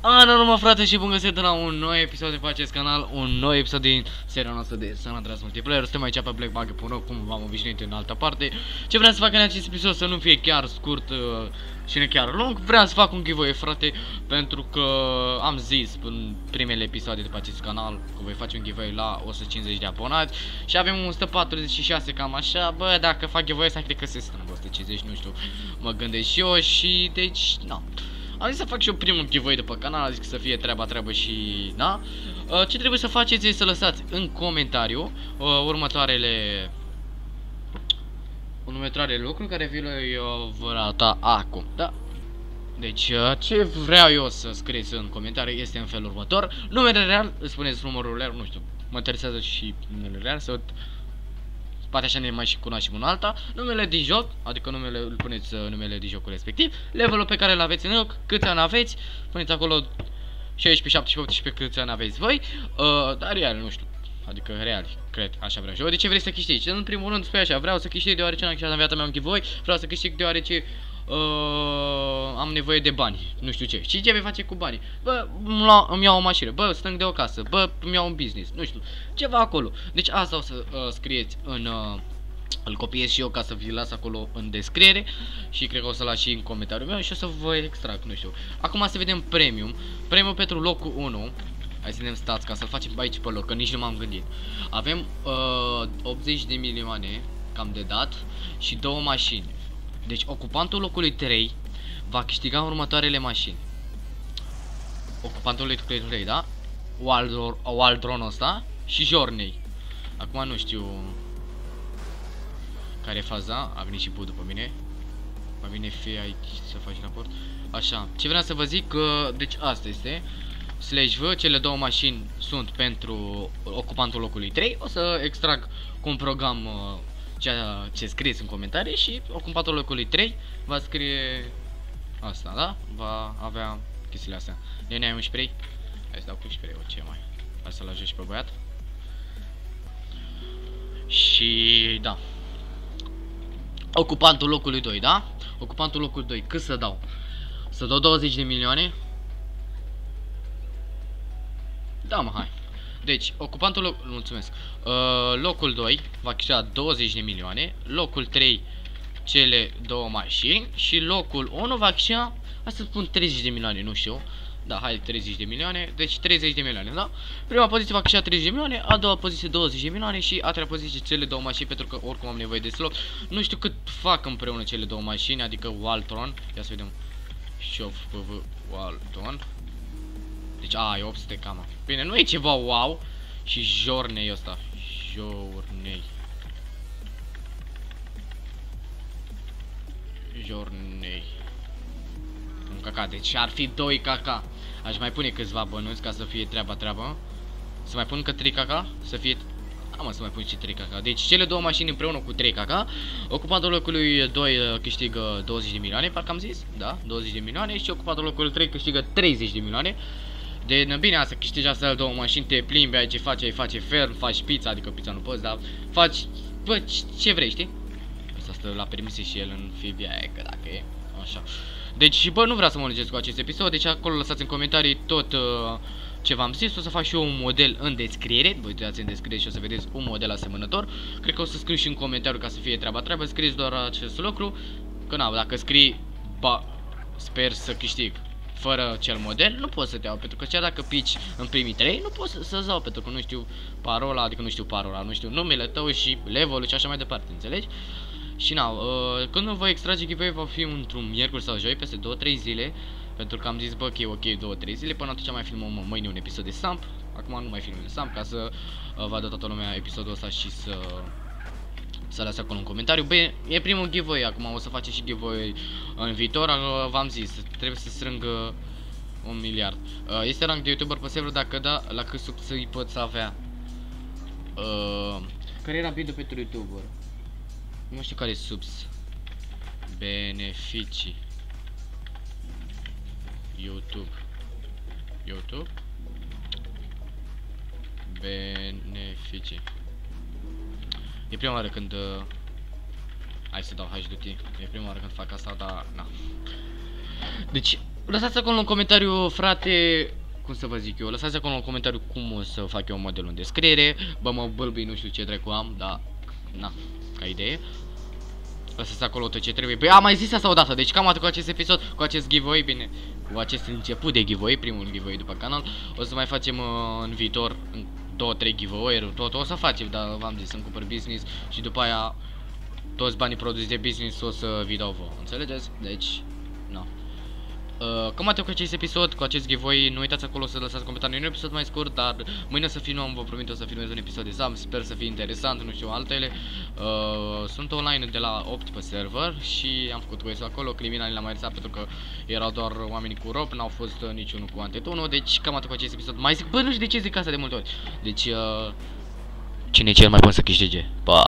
Mă frate și bun găsit la un nou episod de pe acest canal, un nou episod din seria noastră de San Andreas Multiplayer. Suntem aici pe blackbug.ro, cum v-am obișnuit în altă parte. Ce vreau să fac în acest episod să nu fie chiar scurt și nu chiar lung. Vreau să fac un giveaway, frate, pentru că am zis în primele episoade de pe acest canal că voi face un giveaway la 150 de abonați și avem 146 cam așa. Bă, dacă fac giveaway ăsta cred că se strâng 150, nu știu, mă gândesc și eu și deci, na. Am zis să fac și eu primul giveaway de pe canal, am zis să fie treabă și, da? Ce trebuie să faceți este să lăsați în comentariu următoarele lucruri care vi le vor arăta acum, da? Deci, ce vreau eu să scrieți în comentarii este în felul următor. Numele real, îți spuneți numărul real, nu știu, mă interesează și numele real, să poate așa ne mai și cunoaștem unul alta. Numele din joc, adică numele, îl puneți numele din jocul respectiv, levelul pe care îl aveți în joc, câți ani aveți, puneți acolo 16, 17, 18 câți ani aveți voi, dar real, nu știu, adică real, cred, așa vreau și eu. De ce vrei să câștigi? În primul rând spui așa, vreau să câștig deoarece n-am câștigat în viața mea un giveaway, vreau să câștig deoarece am nevoie de bani, nu știu ce. Și ce vei face cu banii? Bă, îmi iau o mașină, bă, strâng de o casă, bă, îmi iau un business, nu știu, ceva acolo. Deci asta o să scrieți în îl copiez și eu ca să vi las acolo în descriere și cred că o să las și în comentariul meu și o să vă extrag, nu știu. Acum să vedem premium. Premium pentru locul 1. Hai să vedem stați ca să-l facem aici pe loc, că nici nu m-am gândit. Avem 80 de milioane cam de dat și 2 mașini. Deci ocupantul locului 3 va câștiga următoarele mașini. Ocupantul locului 3, da? Waldronul ăsta și Journey. Acum nu știu care e faza, a venit și Bud după mine. Va vine fie aici să faci raport. Așa, ce vreau să vă zic, deci asta este /v, cele 2 mașini sunt pentru ocupantul locului 3. O să extrag cu un program ceea ce scrieți în comentarii și ocupantul locului 3 va scrie asta, da? Va avea chestiile astea. Nene, ai un spray? Hai să dau cu spray-ul, ce mai? Hai să-l ajut și pe băiat. Și da. Ocupantul locului 2, da? Ocupantul locului 2, cât să dau? Să dau 20 de milioane? Da, mă, hai. Deci, ocupantul mulțumesc. Locul 2 va câștiga 20 de milioane. Locul 3 cele 2 mașini. Și locul 1 va câștiga, hai să spun 30 de milioane, nu știu. Da, hai, 30 de milioane, deci 30 de milioane, da? Prima poziție va câștiga 30 de milioane, a doua poziție 20 de milioane și a treia poziție cele 2 mașini, pentru că oricum am nevoie de slot. Nu știu cât fac împreună cele 2 mașini, adică Waltron. Ia să vedem. Șof, PV, Waltron. Deci, e 800 cam. Bine, nu e ceva wow. Și Journey ăsta. Journey. Un caca, deci ar fi 2 caca. Aș mai pune câțiva bănuți ca să fie treaba. Să mai pun că 3 caca, să fie... mă, să mai pun și 3 caca. Deci cele 2 mașini împreună cu 3 caca. Ocupantul locului 2 câștigă 20 de milioane, parcă am zis. Da, 20 de milioane. Și ocupantul locului 3 câștigă 30 de milioane. De bine asta, câștigi astea 2 mașini, te plimbi, ai ce faci, ai face ferm, faci pizza, adică pizza nu poți, dar faci, bă, ce vrei, știi? Asta stă la permise și el în fibia aia, că dacă e, așa. Deci, bă, nu vreau să mă lungesc cu acest episod, deci acolo lăsați în comentarii tot ce v-am zis. O să fac și eu un model în descriere, vă uitați în descriere și o să vedeți un model asemănător. Cred că o să scriu și în comentariu ca să fie treaba, scrieți doar acest lucru, că na, dacă scrii, sper să câștig fără cel model, nu pot să te iau, pentru că chiar dacă pici în primii 3, nu pot să-ți dau, pentru că nu știu parola, adică nu știu parola, nu știu numele tău și level-ul și așa mai departe, înțelegi? Și na, când voi extrage giveaway va fi într-un miercuri sau joi, peste 2-3 zile, pentru că am zis, bă, că e ok 2-3 zile, până atunci mai filmăm mâine un episod de Samp, acum nu mai filmăm de Samp, ca să vadă toată lumea episodul ăsta și să lase acolo un comentariu. Bine, e primul giveaway, acum o să facem și giveaway în viitor, v-am zis, trebuie să strâng 1 miliard. Este rank de YouTuber pe server, dacă da, la cât subs îi poți avea? Care era video pentru YouTuber? Nu știu care e subs. Beneficii. YouTube. Beneficii. E prima oară când hai să dau HDT. E prima oară când fac asta, dar na. Deci lăsați acolo în comentariu, frate, cum să vă zic eu, lăsați acolo în comentariu cum o să fac eu modelul în descriere. Bă, mă bâlbâi, nu știu ce dracu am, dar, na, ca idee. Lăsați acolo tot ce trebuie. Păi am mai zis asta odată, deci cam atât cu acest episod, cu acest giveaway, bine, cu acest început de giveaway, primul giveaway după canal. O să mai facem în viitor 2-3 giveaway-uri, tot o să facem, dar v-am zis, îmi cumpăr business și după aia toți banii produși de business o să vi dau vouă, înțelegeți? Deci, na. Cam atât cu acest episod, cu acest giveaway. Nu uitați acolo să lăsați comentarii. Nu un episod mai scurt, dar mâine o să filmăm, vă promit, o să filmez un episod de Sam. Sper să fie interesant, nu știu altele. Sunt online de la 8 pe server și am făcut quest acolo. Criminalii l-am mai lăsat pentru că erau doar oamenii cu rob, n-au fost niciunul cu antetunul. Deci cam atât cu acest episod. Mai zic, bă, nu știu de ce zic asta de multe ori. Deci, cine e cel mai bun să câștige? Pa!